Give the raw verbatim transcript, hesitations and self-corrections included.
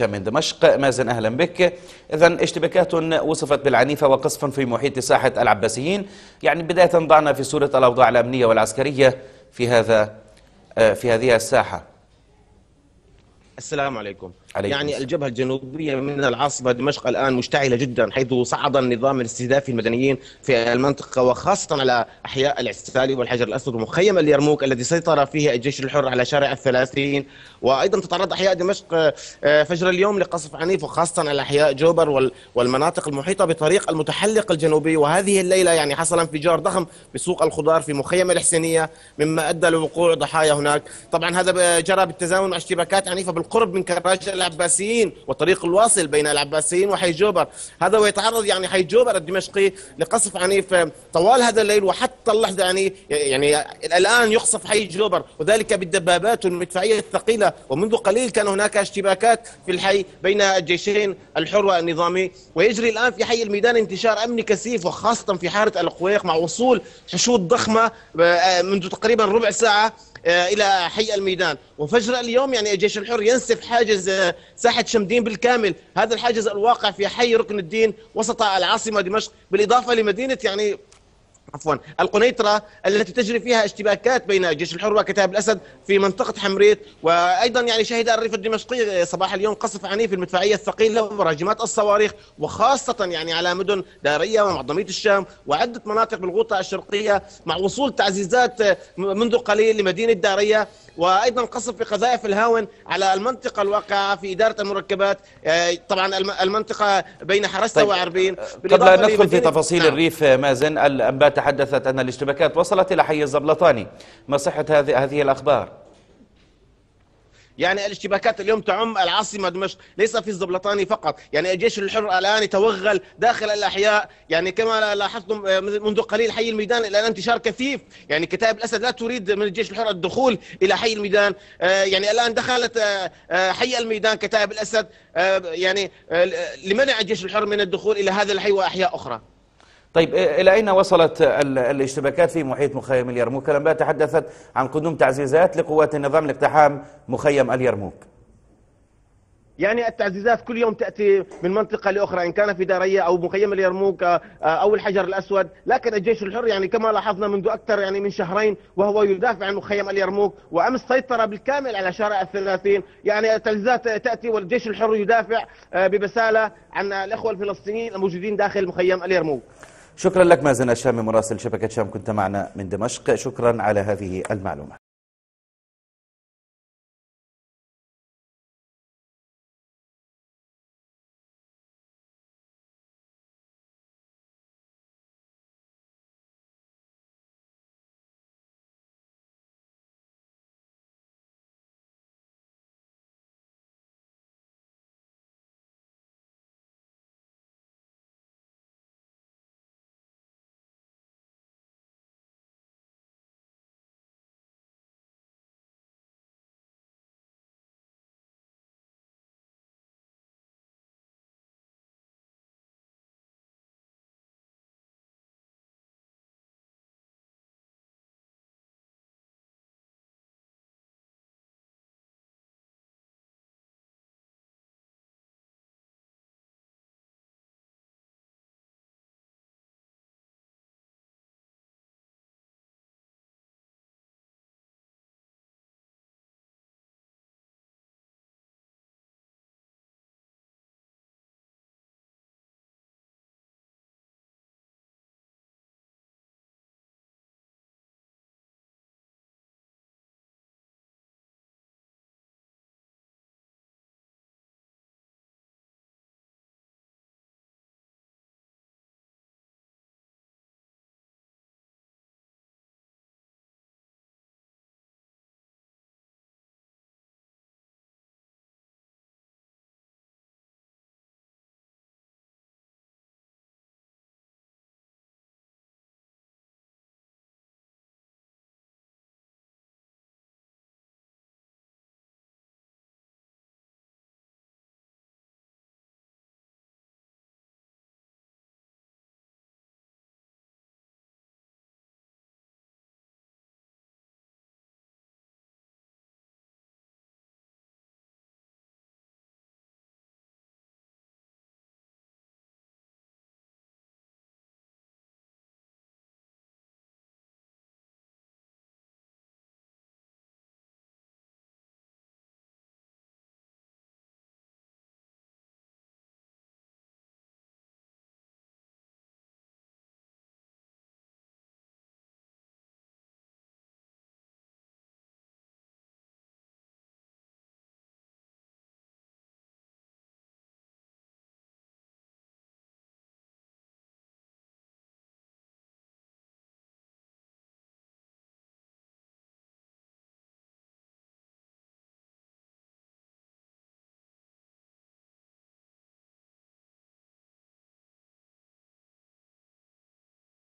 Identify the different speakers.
Speaker 1: من دمشق. مازن أهلا بك. إذن اشتباكات وصفت بالعنيفة وقصف في محيط ساحة العباسيين، يعني بداية ضعنا في صورة الأوضاع الأمنية والعسكرية في هذا في هذه الساحة.
Speaker 2: السلام عليكم.
Speaker 1: عليكم
Speaker 2: يعني
Speaker 1: السلام.
Speaker 2: الجبهة الجنوبية من العاصمة دمشق الآن مشتعلة جدا، حيث صعد النظام الاستهدافي المدنيين في المنطقة، وخاصة على أحياء العسالي والحجر الأسود ومخيم اليرموك الذي سيطر فيه الجيش الحر على شارع الثلاثين. وأيضا تتعرض أحياء دمشق فجر اليوم لقصف عنيف، وخاصة على أحياء جوبر والمناطق المحيطة بطريق المتحلق الجنوبي. وهذه الليلة يعني حصل انفجار ضخم بسوق الخضار في مخيم الحسينية، مما أدى لوقوع ضحايا هناك. طبعا هذا جرى بالتزامن مع اشتباكات عنيفة بالقرب من كراج العباسيين والطريق الواصل بين العباسيين وحي جوبر. هذا ويتعرض يعني حي جوبر الدمشقي لقصف عنيف طوال هذا الليل، وحتى اللحظة يعني يعني الآن يقصف حي جوبر، وذلك بالدبابات والمدفعية الثقيلة. ومنذ قليل كان هناك اشتباكات في الحي بين الجيشين الحر والنظامي، ويجري الآن في حي الميدان انتشار أمني كثيف، وخاصة في حارة القويق، مع وصول حشود ضخمة منذ تقريبا ربع ساعة إلى حي الميدان. وفجر اليوم يعني الجيش الحر ينسف حاجز ساحة شمدين بالكامل، هذا الحاجز الواقع في حي ركن الدين وسط العاصمة دمشق، بالإضافة لمدينة يعني عفوا القنيطرة التي تجري فيها اشتباكات بين الجيش الحر وكتائب الأسد في منطقة حمريت. وأيضا يعني شهد الريف الدمشقي صباح اليوم قصف عنيف المدفعية الثقيلة وراجمات الصواريخ، وخاصة يعني على مدن دارية ومعظمية الشام وعدة مناطق بالغوطة الشرقية، مع وصول تعزيزات منذ قليل لمدينة دارية. وأيضا قصف بقذائف الهاون على المنطقة الواقعة في إدارة المركبات، طبعا المنطقة بين حرسة
Speaker 1: طيب.
Speaker 2: وعربين.
Speaker 1: قبل أن ندخل في تفاصيل
Speaker 2: نعم.
Speaker 1: الريف مازن، الأنباء تحدثت أن الاشتباكات وصلت إلى حي الزبلطاني، ما صحة هذه هذه الأخبار؟
Speaker 2: يعني الاشتباكات اليوم تعم العاصمة دمشق، ليس في الزبلطاني فقط. يعني الجيش الحر الآن يتوغل داخل الأحياء، يعني كما لاحظتم منذ قليل حي الميدان الآن انتشار كثيف. يعني كتائب الأسد لا تريد من الجيش الحر الدخول إلى حي الميدان. يعني الآن دخلت حي الميدان كتائب الأسد يعني لمنع الجيش الحر من الدخول إلى هذا الحي وأحياء أخرى.
Speaker 1: طيب إلى أين وصلت الاشتباكات في محيط مخيم اليرموك؟ الأنباء تحدثت عن قدوم تعزيزات لقوات النظام لاقتحام مخيم اليرموك.
Speaker 2: يعني التعزيزات كل يوم تأتي من منطقة لأخرى، إن كان في دارية أو مخيم اليرموك أو الحجر الأسود. لكن الجيش الحر يعني كما لاحظنا منذ أكثر يعني من شهرين وهو يدافع عن مخيم اليرموك، وأمس سيطر بالكامل على شارع الثلاثين. يعني التعزيزات تأتي والجيش الحر يدافع ببسالة عن الإخوة الفلسطينيين الموجودين داخل مخيم اليرموك.
Speaker 1: شكرا لك مازن الشامي مراسل شبكة شام، كنت معنا من دمشق. شكرا على هذه المعلومات.